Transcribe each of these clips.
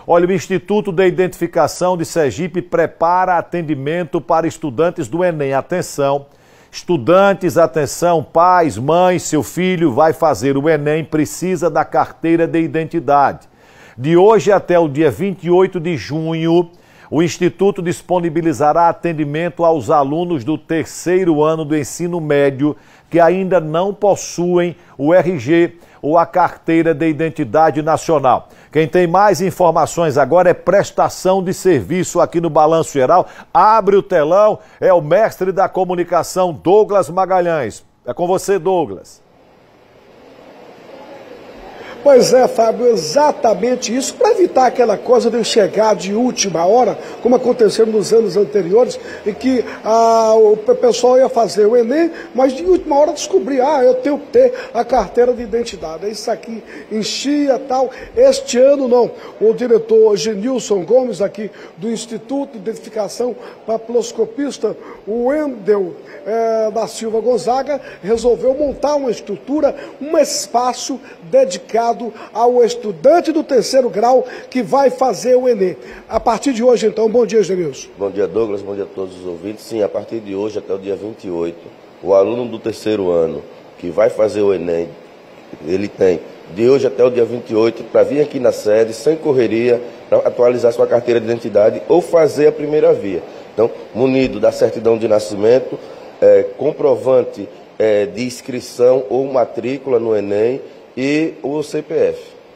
Olha, o Instituto de Identificação de Sergipe prepara atendimento para estudantes do Enem. Atenção, estudantes, atenção, pais, mães, seu filho vai fazer o Enem, precisa da carteira de identidade. De hoje até o dia 28 de junho, o Instituto disponibilizará atendimento aos alunos do terceiro ano do ensino médio que ainda não possuem o RG ou a carteira de identidade nacional. Quem tem mais informações agora é prestação de serviço aqui no Balanço Geral. Abre o telão, é o mestre da comunicação, Douglas Magalhães. É com você, Douglas. Pois é, Fábio, exatamente isso, para evitar aquela coisa de chegar de última hora, como aconteceu nos anos anteriores, em que o pessoal ia fazer o Enem, mas de última hora descobria, eu tenho que ter a carteira de identidade. Isso aqui enchia tal. Este ano não. O diretor Genilson Gomes, aqui do Instituto de Identificação Papiloscopista, o Wendel da Silva Gonzaga, resolveu montar uma estrutura, um espaço dedicado ao estudante do terceiro grau que vai fazer o Enem. A partir de hoje, então, bom dia, Genilson. Bom dia, Douglas, bom dia a todos os ouvintes. Sim, a partir de hoje até o dia 28, o aluno do terceiro ano que vai fazer o Enem, ele tem de hoje até o dia 28 para vir aqui na sede, sem correria, para atualizar sua carteira de identidade ou fazer a primeira via. Então, munido da certidão de nascimento, comprovante de inscrição ou matrícula no Enem, e o CPF.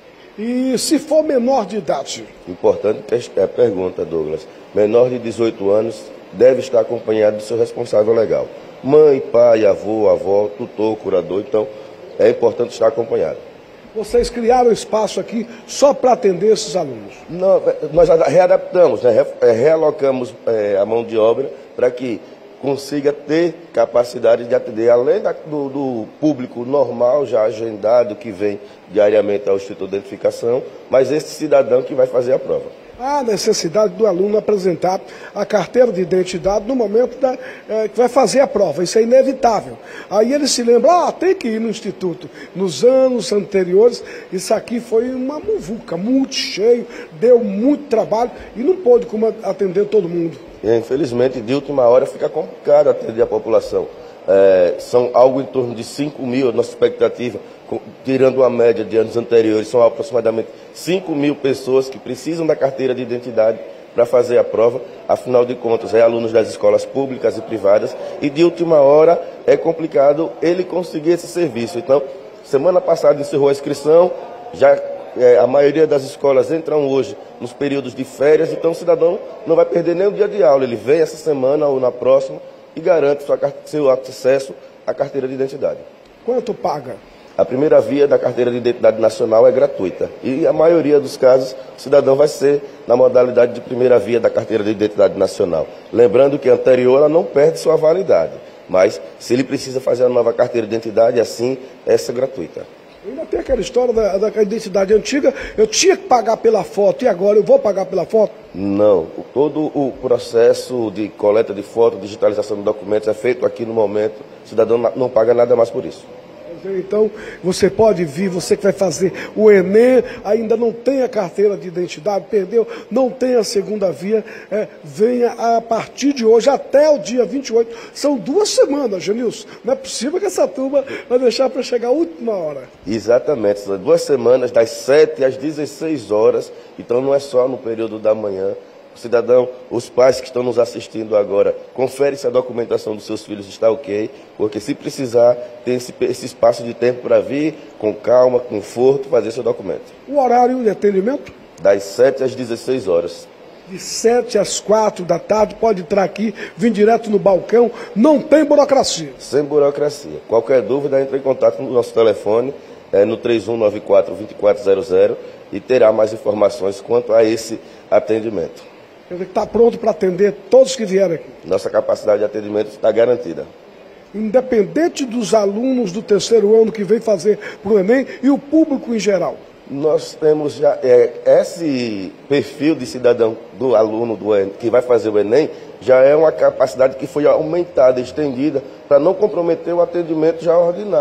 E se for menor de idade? Importante a pergunta, Douglas. Menor de 18 anos deve estar acompanhado do seu responsável legal. Mãe, pai, avô, avó, tutor, curador. Então, é importante estar acompanhado. Vocês criaram espaço aqui só para atender esses alunos? Não, nós readaptamos, né? Realocamos a mão de obra para que consiga ter capacidade de atender, além do público normal, já agendado, que vem diariamente ao Instituto de Identificação, mas esse cidadão que vai fazer a prova. A necessidade do aluno apresentar a carteira de identidade no momento que vai fazer a prova, isso é inevitável. Aí ele se lembra, tem que ir no Instituto. Nos anos anteriores, isso aqui foi uma muvuca, muito cheio, deu muito trabalho e não pôde atender todo mundo. Infelizmente, de última hora fica complicado atender a população. São algo em torno de 5 mil, a nossa expectativa, tirando a média de anos anteriores, são aproximadamente 5 mil pessoas que precisam da carteira de identidade para fazer a prova. Afinal de contas, alunos das escolas públicas e privadas, e de última hora é complicado ele conseguir esse serviço. Então, semana passada encerrou a inscrição, a maioria das escolas entram hoje nos períodos de férias, então o cidadão não vai perder nem o dia de aula. Ele vem essa semana ou na próxima e garante seu acesso à carteira de identidade. Quanto paga? A primeira via da carteira de identidade nacional é gratuita. E a maioria dos casos, o cidadão vai ser na modalidade de primeira via da carteira de identidade nacional. Lembrando que a anterior ela não perde sua validade. Mas se ele precisa fazer a nova carteira de identidade, assim, essa é gratuita. Ainda tem aquela história da identidade antiga, eu tinha que pagar pela foto e agora eu vou pagar pela foto? Não, todo o processo de coleta de foto, digitalização de documentos é feito aqui no momento, o cidadão não paga nada mais por isso. Então, você pode vir, você que vai fazer o Enem, ainda não tem a carteira de identidade, perdeu, não tem a segunda via, venha a partir de hoje até o dia 28. São 2 semanas, Genilson. Não é possível que essa turma vai deixar para chegar a última hora. Exatamente, são 2 semanas, das 7 às 16 horas, então não é só no período da manhã. O cidadão, os pais que estão nos assistindo agora, confere se a documentação dos seus filhos está ok, porque se precisar, tem esse espaço de tempo para vir, com calma, conforto, fazer seu documento. O horário de atendimento? Das 7 às 16 horas. De 7 às 4 da tarde, pode entrar aqui, vir direto no balcão, não tem burocracia. Sem burocracia. Qualquer dúvida, entre em contato no nosso telefone, no 3194-2400, e terá mais informações quanto a esse atendimento. Ele está pronto para atender todos que vierem aqui. Nossa capacidade de atendimento está garantida. Independente dos alunos do terceiro ano que vem fazer para o Enem e o público em geral. Nós temos já esse perfil de cidadão do aluno que vai fazer o Enem, já é uma capacidade que foi aumentada, estendida, para não comprometer o atendimento já ordinário.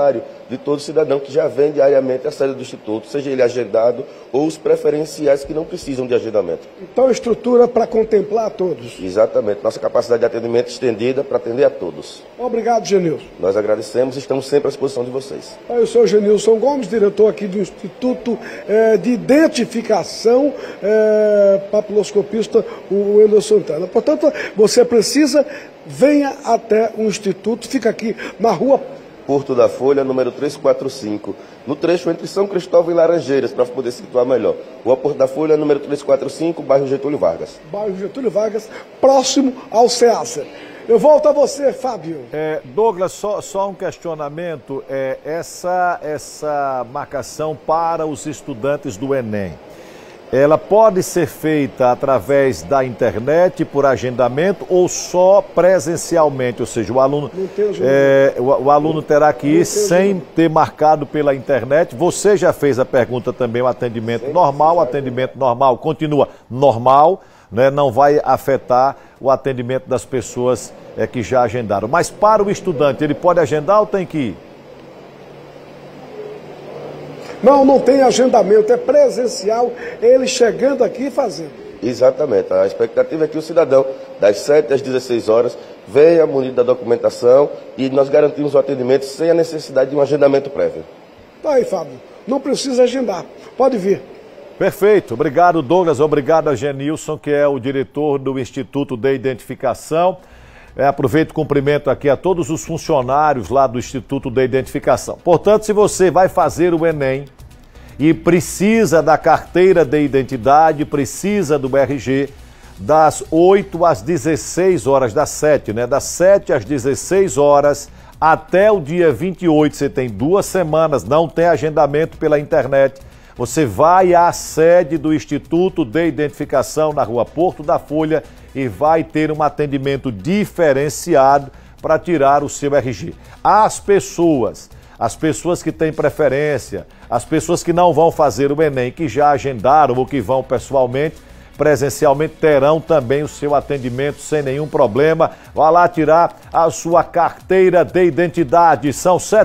de todo cidadão que já vem diariamente à sede do Instituto, seja ele agendado ou os preferenciais que não precisam de agendamento. Então, estrutura para contemplar a todos. Exatamente. Nossa capacidade de atendimento estendida para atender a todos. Obrigado, Genilson. Nós agradecemos e estamos sempre à disposição de vocês. Eu sou Genilson Gomes, diretor aqui do Instituto de Identificação Papiloscopista, o Wendel Santana. Portanto, você precisa, venha até o Instituto, fica aqui na rua Porto da Folha, número 345, no trecho entre São Cristóvão e Laranjeiras, para poder situar melhor. Rua Porto da Folha, número 345, bairro Getúlio Vargas. Bairro Getúlio Vargas, próximo ao CEASA. Eu volto a você, Fábio. Douglas, só um questionamento. Essa marcação para os estudantes do Enem, ela pode ser feita através da internet, por agendamento, ou só presencialmente? Ou seja, o aluno, o aluno terá que ir sem ter marcado pela internet. Você já fez a pergunta também, o atendimento normal continua normal, né? Não vai afetar o atendimento das pessoas que já agendaram. Mas para o estudante, ele pode agendar ou tem que ir? Não tem agendamento, é presencial, ele chegando aqui e fazendo. Exatamente, a expectativa é que o cidadão, das 7 às 16 horas, venha munido da documentação e nós garantimos o atendimento sem a necessidade de um agendamento prévio. Tá aí, Fábio, não precisa agendar, pode vir. Perfeito, obrigado, Douglas, obrigado a Genilson, que é o diretor do Instituto de Identificação. Aproveito e cumprimento aqui a todos os funcionários lá do Instituto de Identificação. Portanto, se você vai fazer o Enem e precisa da carteira de identidade, precisa do RG, das 8 às 16 horas, das 7, né? Das 7 às 16 horas até o dia 28, você tem 2 semanas, não tem agendamento pela internet. Você vai à sede do Instituto de Identificação na rua Porto da Folha e vai ter um atendimento diferenciado para tirar o seu RG. As pessoas que têm preferência, as pessoas que não vão fazer o Enem, que já agendaram ou que vão pessoalmente, presencialmente, terão também o seu atendimento sem nenhum problema. Vá lá tirar a sua carteira de identidade. São 7